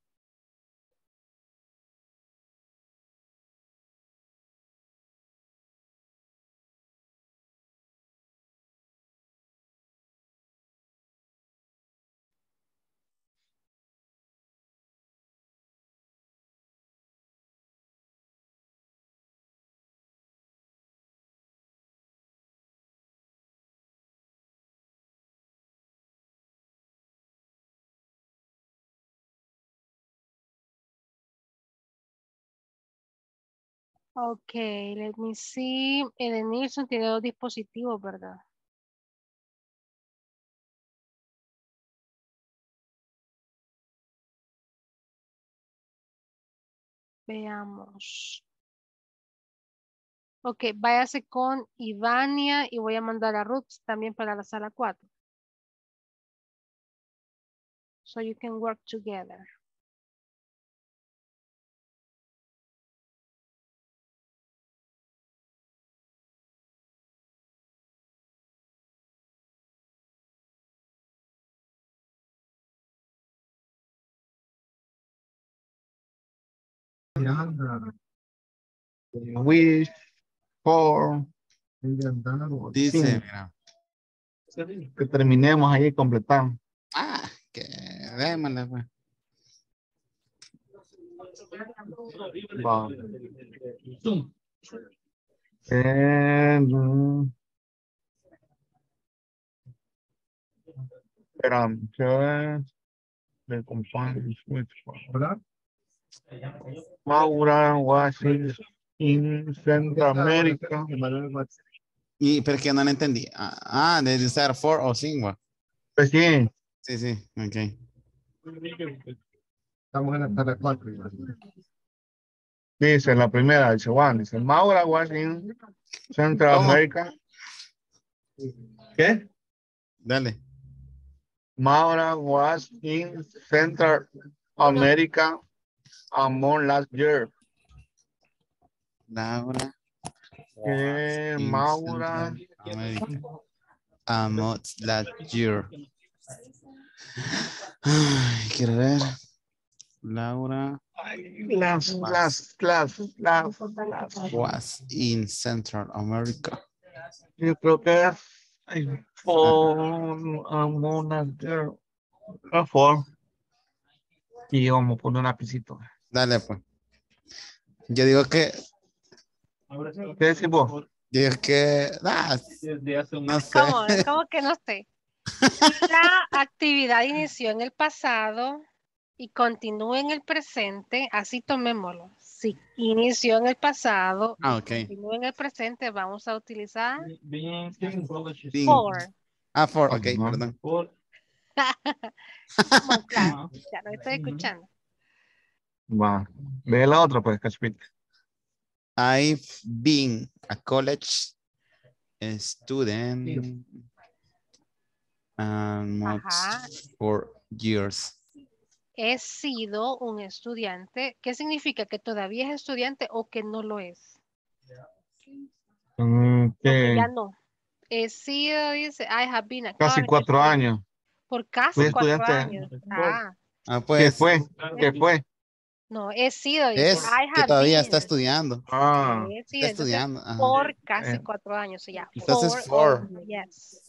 Okay, let me see. El Nilsson tiene 2 dispositivos, ¿verdad? Veamos. Ok, váyase con Ivania y voy a mandar a Ruth también para la sala 4. So you can work together. Wish for. Dice, Sing. mira. Que terminemos ahí y completamos. Ah, que démosle, pues. Va. And, espera, que le acompañe. ¿Verdad? Maura was in Central America. Y, pero es que no le entendí. Debe ser for o sin, va. Pues sí, Sí, sí, ok. estamos en la 4. Dice la primera, dice Juan, dice Maura was in Central ¿Cómo? America. ¿Qué? Dale. Maura was in Central America among last year. Laura. in Maura. Central America. Amongst last year. Ay, quiero ver. Laura Last. was in Central America. Yo creo que es Ah, among last year. For. Y vamos a poner un lapicito. dale, pues. Yo digo que, ¿Qué decís vos? no sé. ¿Cómo que no sé? Si la actividad inició en el pasado y continúa en el presente, así tomémoslo. Si inició en el pasado y Ok. continúa en el presente, vamos a utilizar Sin. for. For, ok, perdón. Como claro, ya lo estoy escuchando. Va. Ve la otra, pues, Cachpita. I've been a college student Ajá. for years. He sido un estudiante. ¿Qué significa? ¿Que todavía es estudiante o que no lo es? O que ya no. He sido, dice, I have been a Casi college 4 student. años. Por casi Fui 4 estudiante. años. ¿Qué Pues, fue? ¿Qué fue? No, he sido, dice, es I que have todavía been. está estudiando. He Está sido, entonces, estudiando. Ajá. por casi Eh. 4 años. Ya, Entonces, for. for. Yes.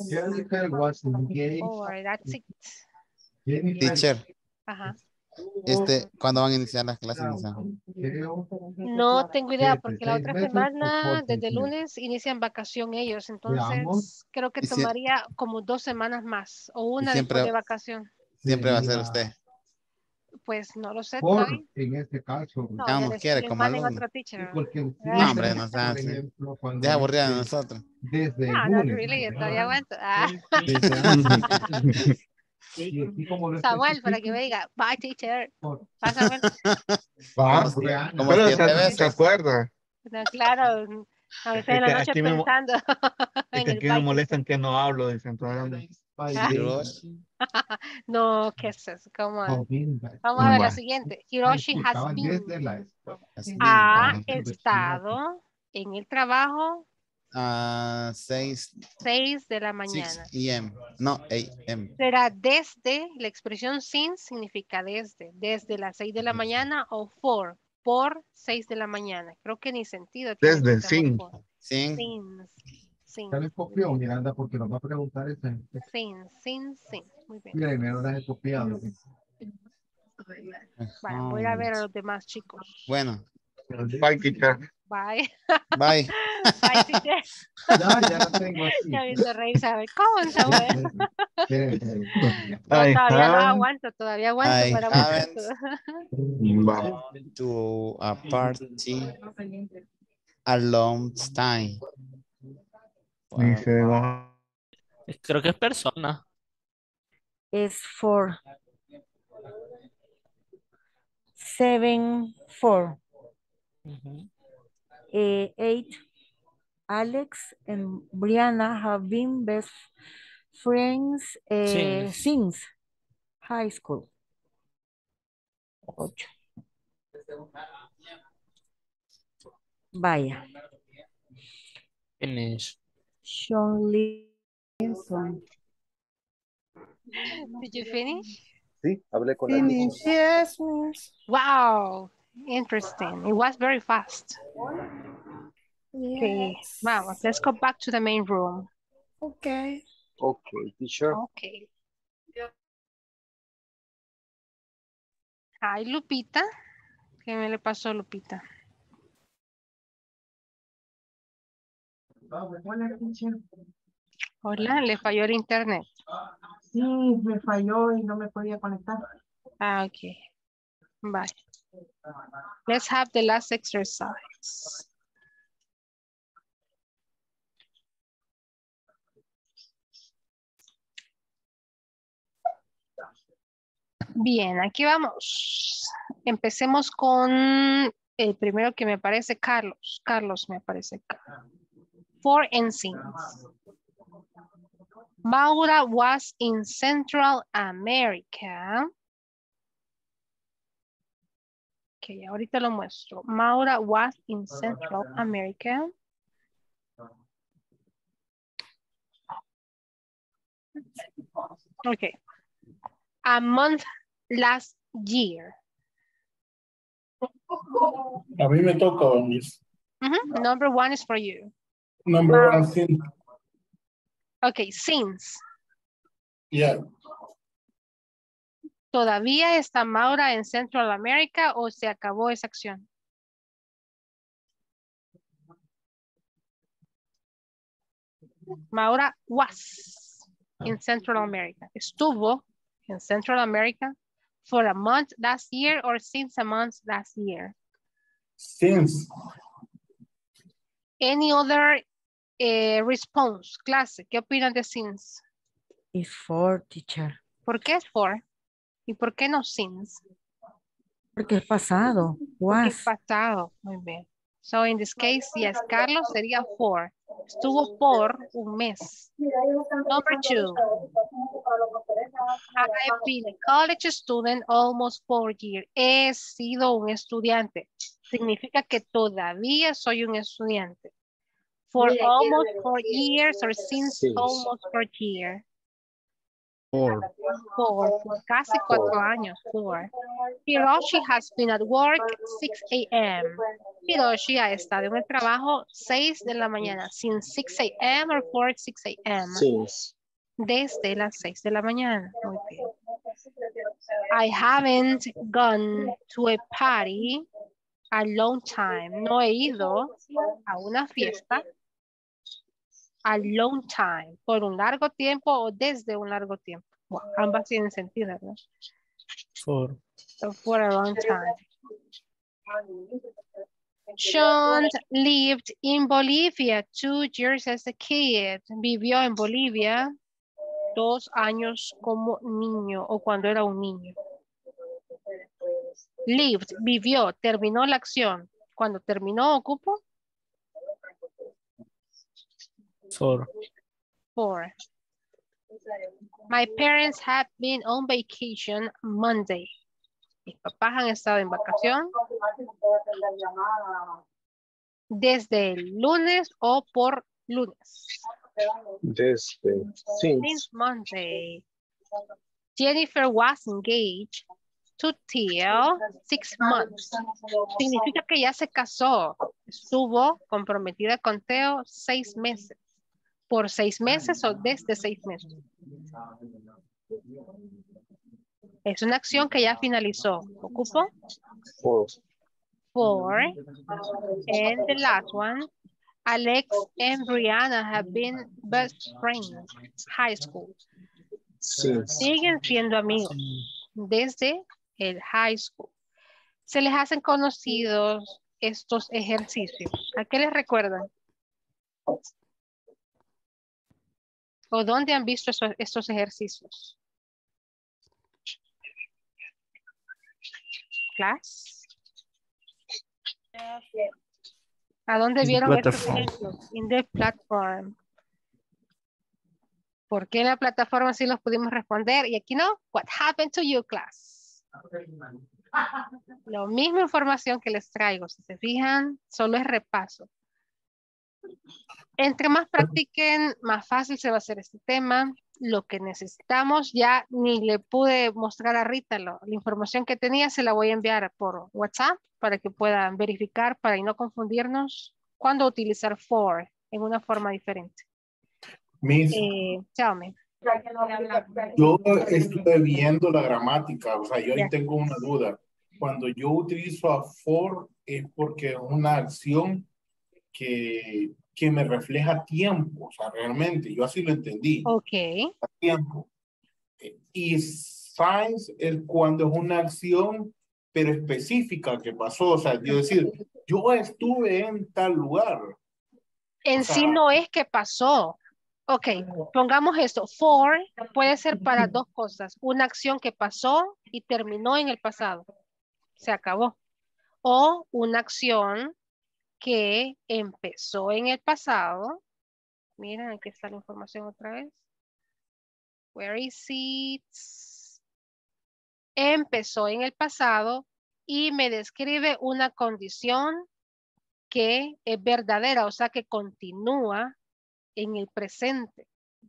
For, that's it. Teacher, Ajá. ¿cuándo van a iniciar las clases? No sé. No tengo idea porque la otra semana, desde el lunes, inician vacación ellos. Entonces, creo que Y sie- tomaría como 2 semanas más o Y una después de vacación. siempre va a ser usted. Pues no lo sé todavía. En este caso. No, Ya que no nos quiere como manden alumno. otro teacher. No, hombre, no sea así. Ya aburrida de nosotros. Desde el No, not lunes. really, yo todavía aguanto. Samuel, para que me diga, bye teacher. Va, Samuel. Como Pero 7 se veces. acuerda. No, claro, a veces en la noche Aquí pensando es en que el aquí me bye molestan que no hablo de Central. Hiroshi. No, ¿qué es eso? Come on. Vamos a ver la siguiente. Hiroshi has been. Ha estado en el trabajo 6 6 de la mañana. p.m. No, 8 a.m. Será desde, la expresión since significa desde las 6 de la mañana o por 6 de la mañana. Creo que ni sentido tiene que Desde usemos sin. for. Sin. Since. Copió, Miranda, porque nos va a preguntar eso. Since. Muy bien. Mira, me lo he copiado. Bueno, voy a ver a los demás chicos. Bueno, Bye, teacher. Bye. bye. Bye, teacher. Ya lo tengo aquí. Ya viendo reír, ¿sabes? ¿Cómo, Samuel? No, I todavía no have- aguanto, todavía aguanto I para haven't Va. to a party a long time. Dice, va. Creo que es persona. Es 4. 7, 4. Ujú. 8. Alex and Brianna have been best friends Since. since high school. 8. Vaya. Finish. Sean Linson. Did you finish? Sí, hablé con Finish. Yes, miss. Wow. Interesting. It was very fast. Okay, vamos. Let's go back to the main room. Okay. Okay, teacher. Okay. Hi, Lupita. ¿Qué me le pasó a Lupita? Hola, le falló el internet. Sí, me falló y no me podía conectar. Ah, ok. Bye. Let's have the last exercise. Bien, aquí vamos. Empecemos con el primero que me aparece, Carlos. Carlos me aparece acá. For instance, Maura was in Central America. Ok, ahorita lo muestro. Maura was in Central America. Okay. A month last year. A mí me toca, Miss. Number one is for you. Number one thing. Okay, since. Yeah. ¿Todavía está Maura en Central America o se acabó esa acción? Maura was in Central America. Estuvo en Central America for a month last year or since a month last year. Since. Any other response? Clase, ¿qué opinan de since? It's for, teacher. ¿Por qué es for? ¿Y por qué no since? Porque es pasado. Porque Was. es pasado. Muy bien. So in this case, yes, Carlos sería for. Estuvo por un mes. Number two. I've been a college student almost 4 years. He sido un estudiante. Significa que todavía soy un estudiante. For almost 4 years or since almost 4 years. Or For casi 4 años. For. Hiroshi has been at work 6 a.m. Hiroshi ha estado en el trabajo 6 de la mañana. Since 6 a.m. or for 6 a.m. Desde las 6 de la mañana. Muy bien. I haven't gone to a party a long time. No he ido a una fiesta a long time. Por un largo tiempo o desde un largo tiempo. Bueno, ambas tienen sentido, ¿verdad? For. So for a long time. Sean lived in Bolivia 2 years as a kid. Vivió en Bolivia 2 años como niño o cuando era un niño. Lived, vivió, terminó la acción. Cuando terminó, ocupo. For. For. My parents have been on vacation Monday. Mis papás han estado en vacación desde el lunes o por lunes. Since Monday. Jennifer was engaged to till 6 months. Significa que ya se casó. Estuvo comprometida con Teo 6 meses. ¿Por 6 meses o desde 6 meses? Es una acción que ya finalizó. ¿Ocupo? For. And the last one. Alex and Brianna have been best friends. High school. Siguen siendo amigos desde el high school. Se les hacen conocidos estos ejercicios. ¿A qué les recuerdan? ¿O dónde han visto estos ejercicios? ¿Class? ¿A dónde vieron estos ejemplos? In the platform. ¿Por qué en la plataforma sí los pudimos responder y aquí no? What happened to you, class? La misma información que les traigo, si se fijan, solo es repaso. Entre más practiquen, más fácil se va a hacer este tema. Lo que necesitamos, ya ni le pude mostrar a Rita la información que tenía, se la voy a enviar por WhatsApp para que puedan verificar, para no confundirnos, cuándo utilizar for en una forma diferente. Miss, Tell me. yo estuve viendo la gramática, o sea, yo ahí Ya. tengo una duda. Cuando yo utilizo a for es porque es una acción que me refleja tiempo, o sea, realmente, yo así lo entendí, Ok. tiempo. Y science es cuando es una acción, pero específica que pasó, o sea, yo decir, yo estuve en tal lugar. En O sea, sí no es que pasó. Ok, pongamos esto. For puede ser para dos cosas. Una acción que pasó y terminó en el pasado. Se acabó. O una acción que empezó en el pasado. Miren, aquí está la información otra vez. Where is it? Empezó en el pasado y me describe una condición que es verdadera, o sea que continúa en el presente.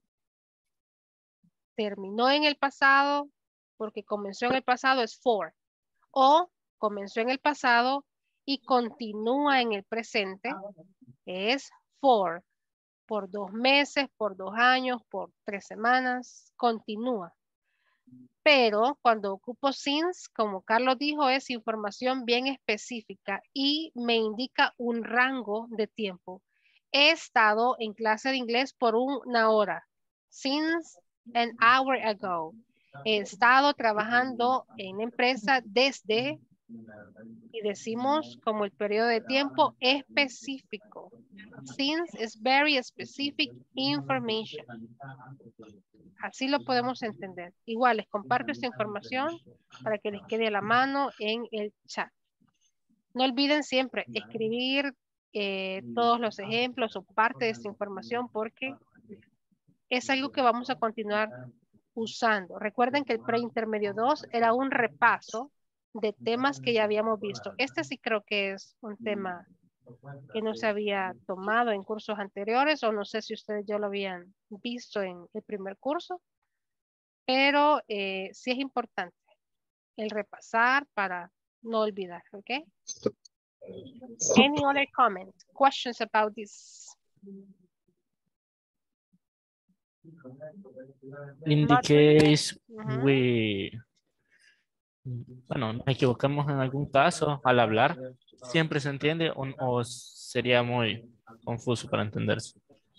Terminó en el pasado porque comenzó en el pasado es for. O comenzó en el pasado y continúa en el presente es for. Por 2 meses, por 2 años, por 3 semanas, continúa. Pero cuando ocupo since, como Carlos dijo, es información bien específica y me indica un rango de tiempo. He estado en clase de inglés por 1 hora. Since an hour ago. He estado trabajando en la empresa desde, y decimos como el periodo de tiempo específico. Since is very specific information. Así lo podemos entender. Igual les comparto esta información para que les quede a la mano en el chat. No olviden siempre escribir todos los ejemplos o parte de esta información porque es algo que vamos a continuar usando. Recuerden que el preintermedio 2 era un repaso de temas que ya habíamos visto. Este sí creo que es un tema que no se había tomado en cursos anteriores o no sé si ustedes ya lo habían visto en el primer curso, pero sí es importante el repasar para no olvidar, ¿ok? Any other comment, questions about this? In the case bueno, nos equivocamos en algún caso al hablar, ¿siempre se entiende o sería muy confuso para entenderse?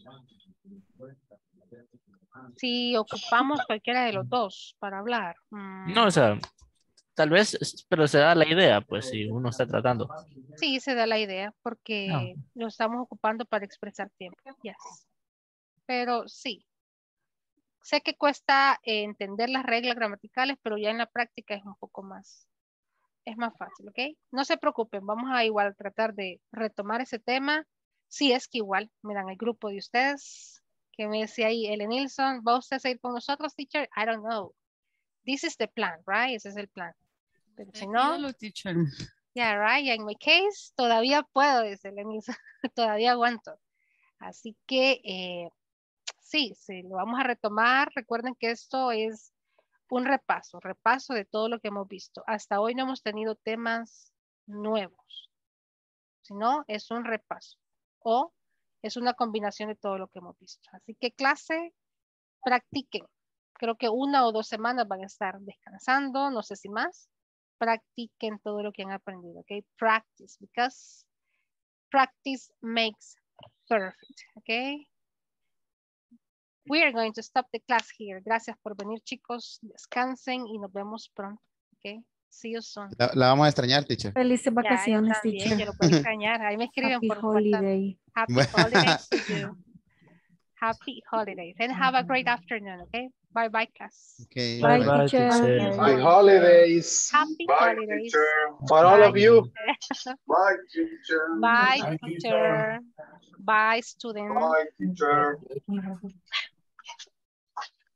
Si ocupamos cualquiera de los dos para hablar. No, o sea, tal vez, pero se da la idea, pues, si uno está tratando. Sí, se da la idea No. porque lo estamos ocupando para expresar tiempo. Yes. Pero sí. Sé que cuesta entender las reglas gramaticales, pero ya en la práctica es un poco más, es más fácil, ¿ok? No se preocupen, vamos a igual tratar de retomar ese tema. Si es que igual, miran, el grupo de ustedes, que me decía ahí, Ellen Nilsson, ¿va usted a seguir con nosotros, teacher? I don't know. This is the plan, right? Ese es el plan. Pero si no, teacher. yeah, right, in my case, todavía puedo, dice Ellen Nilsson, todavía aguanto. Así que, sí, lo vamos a retomar. Recuerden que esto es un repaso de todo lo que hemos visto. Hasta hoy no hemos tenido temas nuevos, sino es un repaso o es una combinación de todo lo que hemos visto. Así que clase, practiquen. Creo que 1 o 2 semanas van a estar descansando, no sé si más. Practiquen todo lo que han aprendido, ¿ok? Practice, because practice makes perfect, ¿ok? We are going to stop the class here. Gracias por venir, chicos. Descansen y nos vemos pronto. Okay? See you soon. La vamos a extrañar, teacher. Felices vacaciones, también, teacher. yo lo puedo extrañar. Ahí me escriben Happy por holiday. WhatsApp. Happy holidays to you. Happy holidays. And have a great afternoon, okay? Bye-bye, class. Okay. Bye, Bye, teacher. teacher. Happy holidays. Happy holidays. For all of Bye, you. teacher. Bye, teacher. Bye, teacher. Bye, student. Bye, teacher.